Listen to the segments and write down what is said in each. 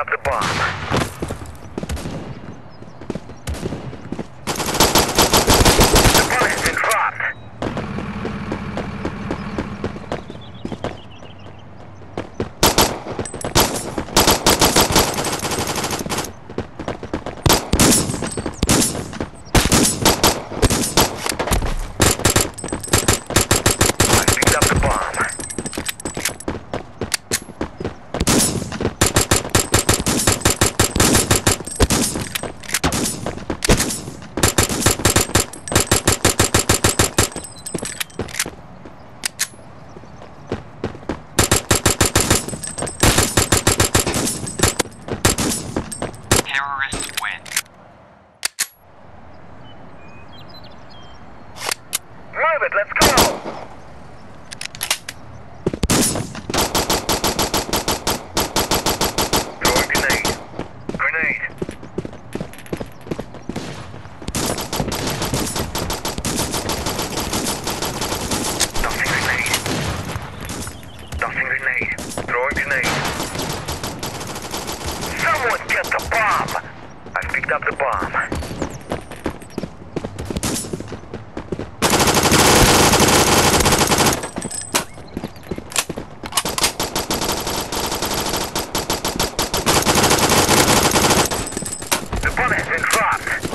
up the bomb. The bomb has been dropped. I picked up the bomb. Terrorists win. Move it, let's go! Throwing grenade. Grenade. Tossing grenade. Tossing grenade. Throwing grenade. Someone get the bomb! I've picked up the bomb. The bomb has been dropped.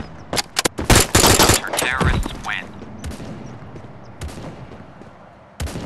Counter-terrorists win.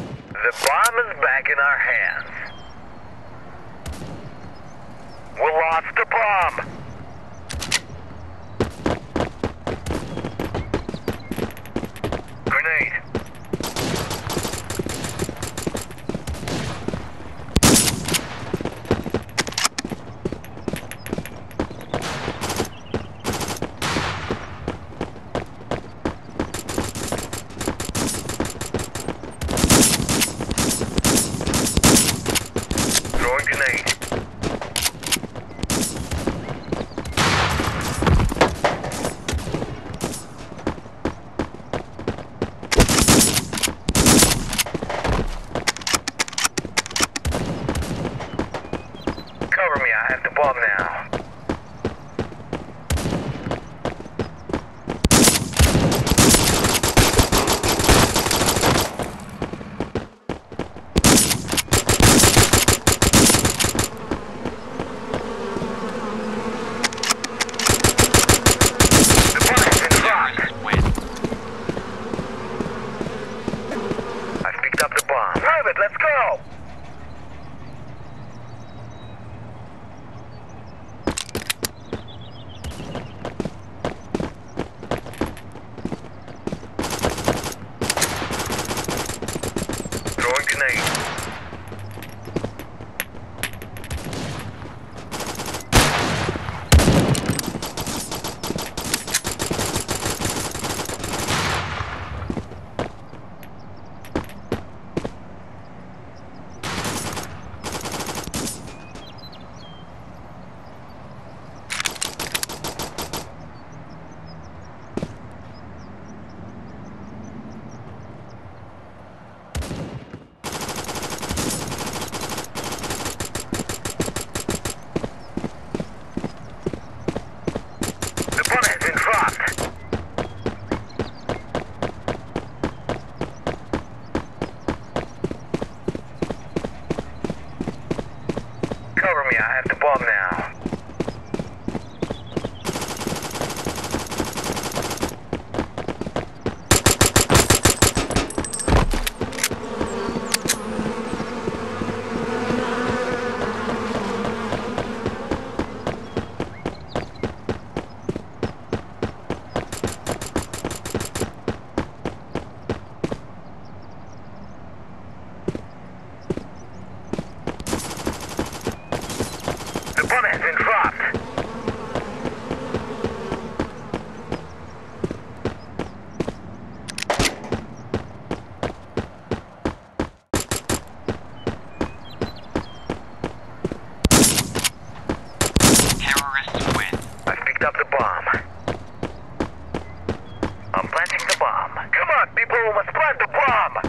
front! People must plant the bomb!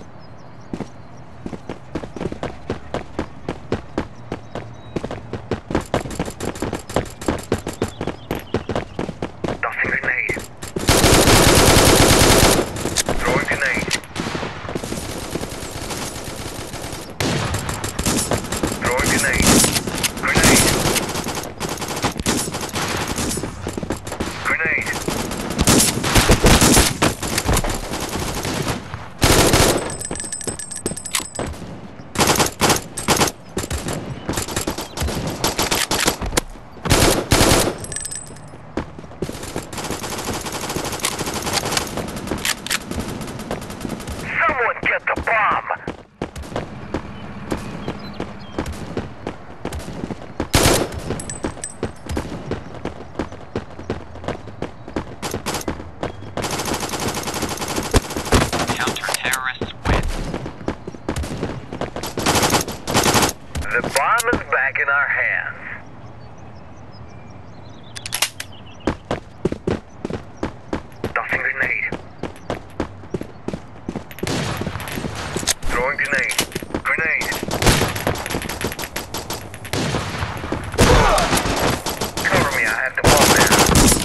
Tossing grenade. Throwing grenade. Throwing grenade. Grenade. Grenade. Someone get the bomb! Counter-terrorists win. The bomb is back in our hands. Tossing grenade. Throwing grenade. Grenade. Cover me, I have the bomb now.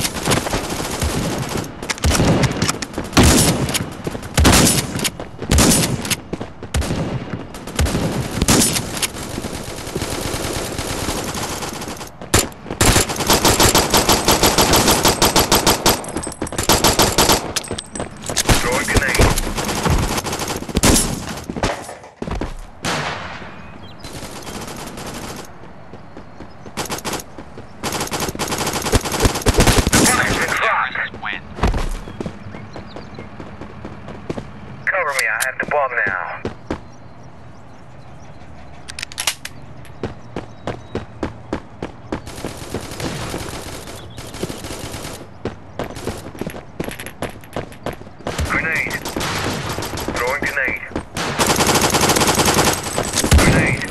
Throwing grenade. Terrorists win. Cover me, I have the bomb now. Grenade. Throwing grenade. Grenade.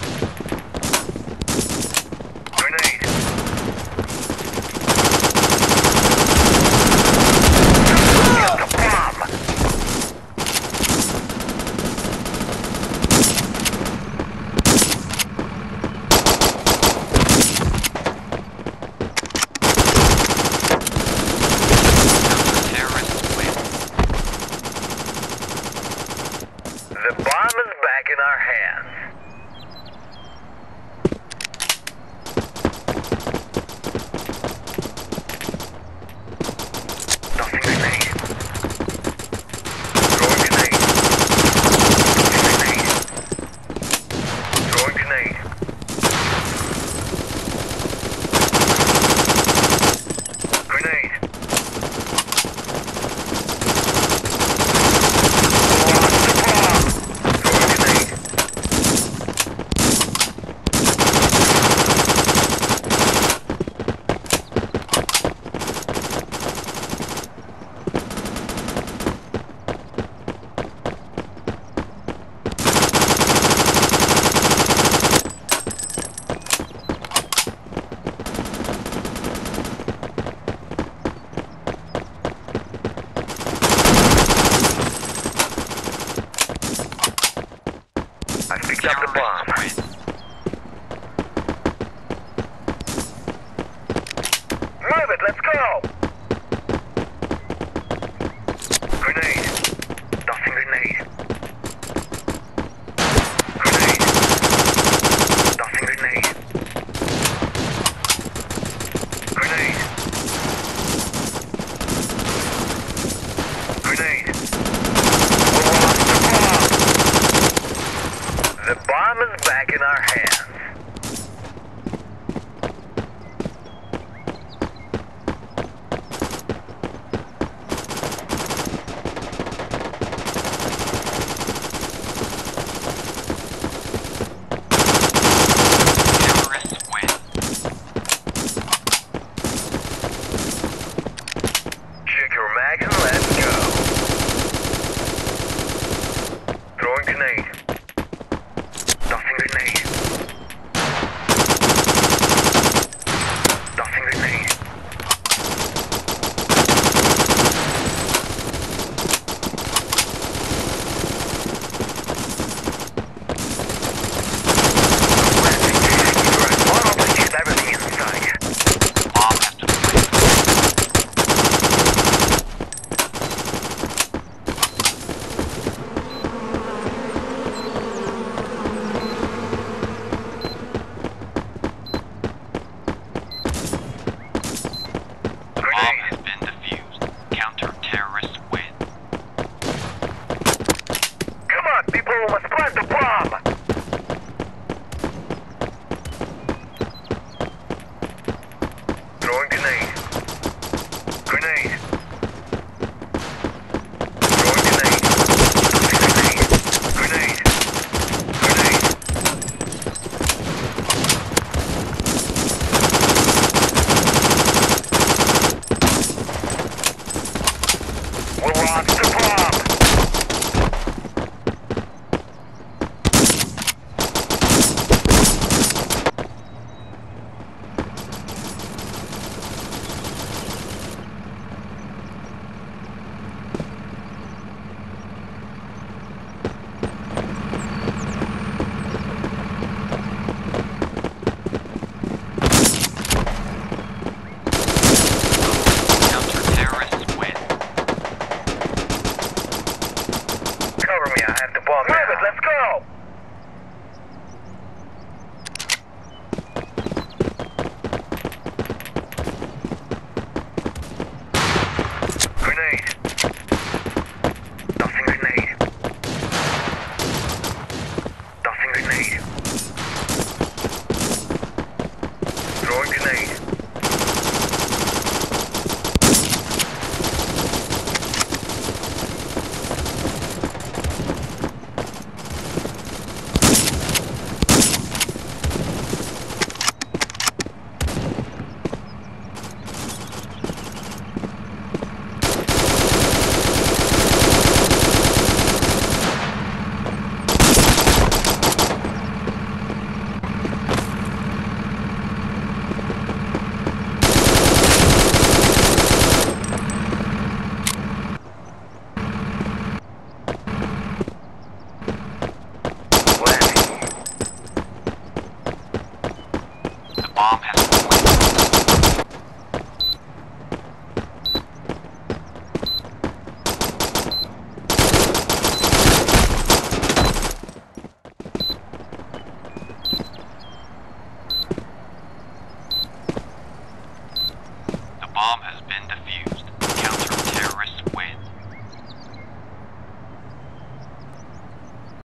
Grenade. Get the bomb! Terrorists win. The bomb is back in our hands. Tossing grenade. Throwing grenade. Grenade. Throwing grenade. Grenade. Throwing grenade. I picked up the bomb. Terrorists win. Move it, let's go! Grenade. Tossing grenade. Grenade. Tossing grenade. Grenade. Grenade. We lost the bomb! The bomb is back in We'll launch